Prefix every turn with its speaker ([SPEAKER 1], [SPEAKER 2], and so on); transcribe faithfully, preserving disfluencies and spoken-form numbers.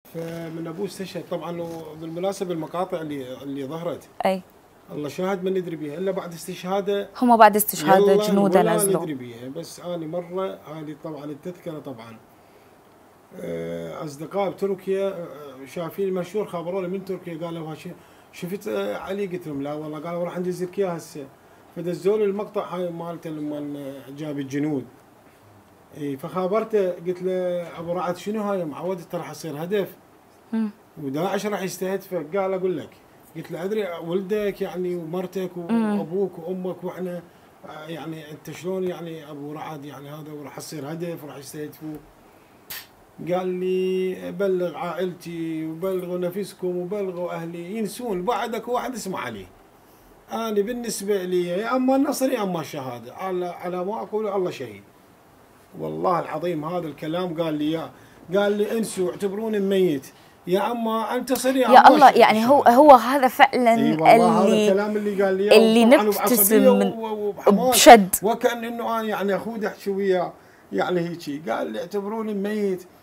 [SPEAKER 1] فمن ابوه استشهد طبعا. وبالمناسبه المقاطع اللي اللي ظهرت
[SPEAKER 2] اي
[SPEAKER 1] الله شاهد ما ندري بيها الا بعد استشهاده.
[SPEAKER 2] هم بعد استشهاده جنوده نزلوا.
[SPEAKER 1] ندري بيها بس انا مره هذه طبعا التذكره طبعا اصدقاء بتركيا شافين المشهور خبروني من تركيا قالوا شفت علي؟ قلت لهم لا والله. قالوا راح ندزلك اياه هسه. فدزوا لي المقطع هاي مالته لما جاب الجنود. اي فخابرته قلت له ابو رعد شنو هاي؟ معودت راح اصير هدف وداعش راح يستهدفك. قال اقول لك. قلت له ادري ولدك يعني ومرتك وابوك وامك واحنا يعني انت شلون يعني ابو رعد يعني هذا وراح يصير هدف وراح يستهدفوه. قال لي بلغ عائلتي وبلغوا نفسكم وبلغوا اهلي ينسون بعدك واحد اسمه علي. انا بالنسبه لي يا اما النصر يا اما الشهاده على على ما اقول الله شهيد. والله العظيم هذا الكلام قال لي اياه. قال لي انسوا اعتبروني ميت يا اما انتصر يا,
[SPEAKER 2] يا
[SPEAKER 1] اما
[SPEAKER 2] الله. يعني هو هو هذا فعلا
[SPEAKER 1] اللي
[SPEAKER 2] هذا
[SPEAKER 1] الكلام اللي قال لي
[SPEAKER 2] اللي نبتسم بشد
[SPEAKER 1] وكان انه انا يعني اخوه احكي وياه يعني هيك. قال لي اعتبروني ميت